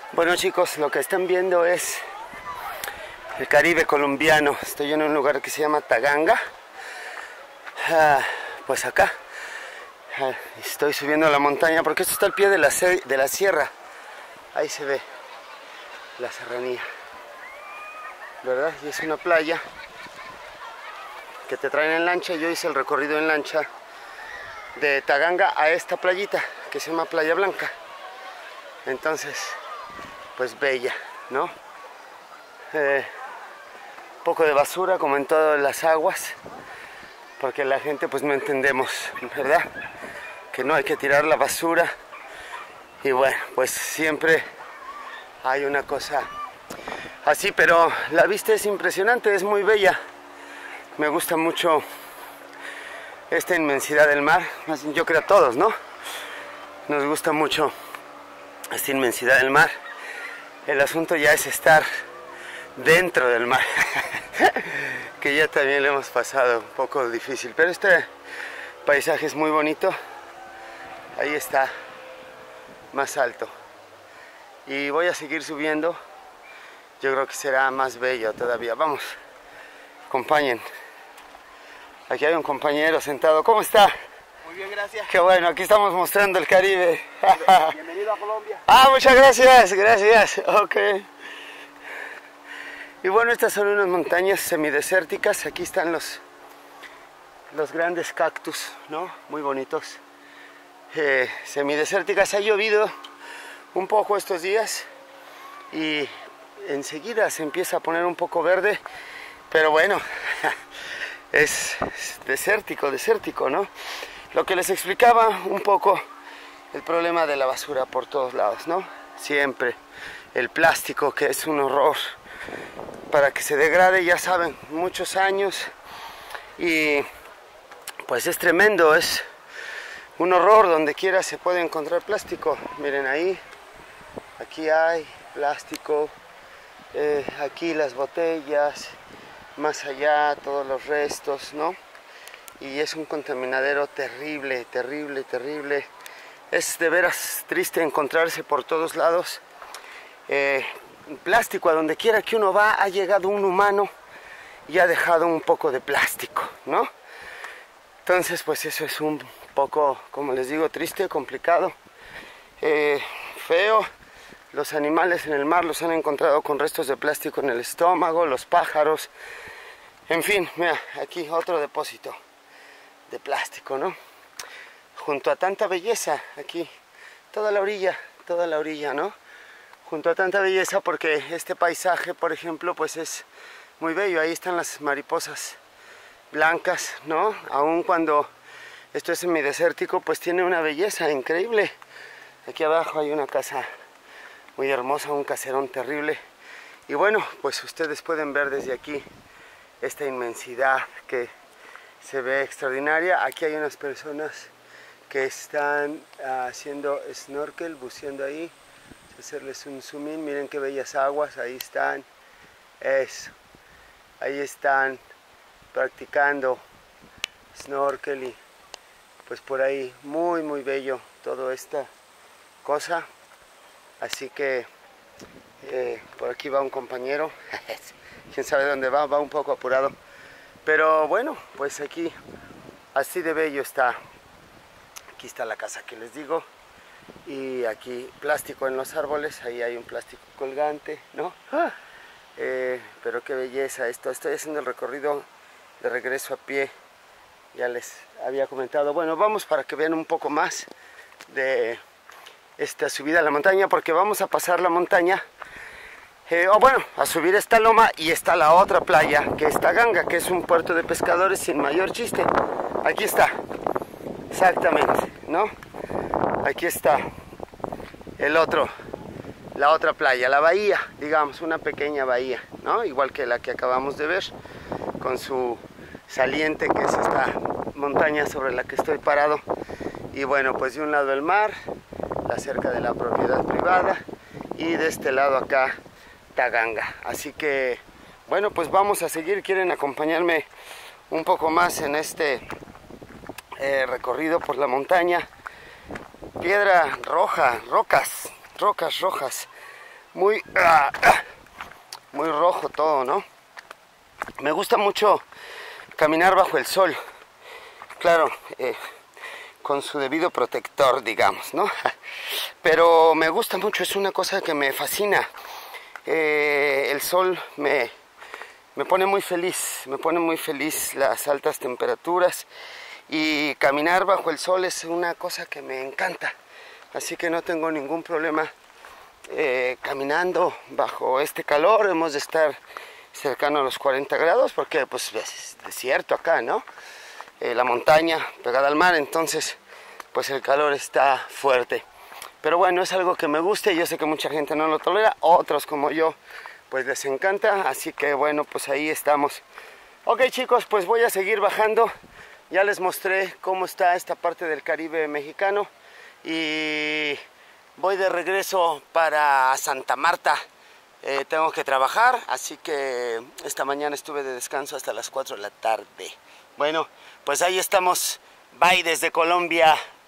Bueno chicos, lo que están viendo es el Caribe colombiano. Estoy en un lugar que se llama Taganga. Pues acá estoy subiendo a la montaña porque esto está al pie de la sierra. Ahí se ve la serranía, ¿verdad? Y es una playa que te traen en lancha. Yo hice el recorrido en lancha de Taganga a esta playita que se llama Playa Blanca. Entonces, pues bella, ¿no? Poco de basura como en todas las aguas, porque la gente pues no entendemos, ¿verdad? Que no hay que tirar la basura. Y bueno, pues siempre hay una cosa así, pero la vista es impresionante, es muy bella. Me gusta mucho esta inmensidad del mar. Yo creo a todos, ¿no? Nos gusta mucho esta inmensidad del mar. El asunto ya es estar dentro del mar, que ya también lo hemos pasado un poco difícil, pero este paisaje es muy bonito. Ahí está, más alto, y voy a seguir subiendo. Yo creo que será más bello todavía. Vamos, acompañen. Aquí hay un compañero sentado. ¿Cómo está? Muy bien, gracias. Qué bueno, aquí estamos mostrando el Caribe. Bienvenido a Colombia. Muchas gracias, gracias. Ok. Y bueno, estas son unas montañas semidesérticas. Aquí están los grandes cactus, ¿no? Muy bonitos. Semidesérticas. Ha llovido un poco estos días y enseguida se empieza a poner un poco verde, pero bueno, es desértico, ¿no? Lo que les explicaba un poco, el problema de la basura por todos lados, ¿no? Siempre el plástico, que es un horror para que se degrade, ya saben, muchos años, y pues es tremendo, es un horror. Donde quiera se puede encontrar plástico. Miren ahí, aquí hay plástico, aquí las botellas, más allá todos los restos, ¿no? Y es un contaminadero terrible, terrible, terrible. Es de veras triste encontrarse por todos lados plástico. A donde quiera que uno va, ha llegado un humano y ha dejado un poco de plástico, ¿no? Entonces, pues eso es un poco, como les digo, triste, complicado, feo. Los animales en el mar los han encontrado con restos de plástico en el estómago, los pájaros. En fin, mira, aquí otro depósito de plástico, ¿no? Junto a tanta belleza, aquí, toda la orilla, ¿no? Junto a tanta belleza, porque este paisaje, por ejemplo, pues es muy bello. Ahí están las mariposas blancas, ¿no? Aun cuando esto es semidesértico, pues tiene una belleza increíble. Aquí abajo hay una casa muy hermosa, un caserón terrible. Y bueno, pues ustedes pueden ver desde aquí esta inmensidad que se ve extraordinaria. Aquí hay unas personas que están haciendo snorkel, buceando ahí. Hacerles un zoom in, miren qué bellas aguas, ahí están. Eso, ahí están practicando snorkel, y pues por ahí muy muy bello toda esta cosa. Así que por aquí va un compañero, quién sabe dónde va un poco apurado, pero bueno, pues aquí así de bello está. Aquí está la casa que les digo, y aquí plástico en los árboles. Ahí hay un plástico colgante, ¿no? Pero qué belleza esto. Estoy haciendo el recorrido de regreso a pie, ya les había comentado. Bueno, vamos para que vean un poco más de esta subida a la montaña, porque vamos a pasar la montaña, bueno, a subir esta loma, y está la otra playa, que es Taganga, que es un puerto de pescadores sin mayor chiste. Aquí está, exactamente, ¿no? Aquí está la otra playa, la bahía, digamos, una pequeña bahía, ¿no? Igual que la que acabamos de ver, con su saliente, que es esta montaña sobre la que estoy parado. Y bueno, pues de un lado el mar, la cerca de la propiedad privada, y de este lado acá Taganga. Así que bueno, pues vamos a seguir. ¿Quieren acompañarme un poco más en este recorrido por la montaña? Piedra roja, rocas rojas muy rojo todo, ¿no? Me gusta mucho caminar bajo el sol, claro, con su debido protector, digamos, ¿no? Pero me gusta mucho, es una cosa que me fascina. El sol me pone muy feliz, las altas temperaturas, y caminar bajo el sol es una cosa que me encanta, así que no tengo ningún problema caminando bajo este calor. Hemos de estar cercano a los 40 grados porque pues es desierto acá, ¿no? La montaña pegada al mar, entonces pues el calor está fuerte. Pero bueno, es algo que me gusta y yo sé que mucha gente no lo tolera, otros como yo pues les encanta, así que bueno, pues ahí estamos. Ok chicos, pues voy a seguir bajando. Ya les mostré cómo está esta parte del Caribe mexicano y voy de regreso para Santa Marta. Tengo que trabajar, así que esta mañana estuve de descanso hasta las 4 de la tarde. Bueno, pues ahí estamos. Bye desde Colombia.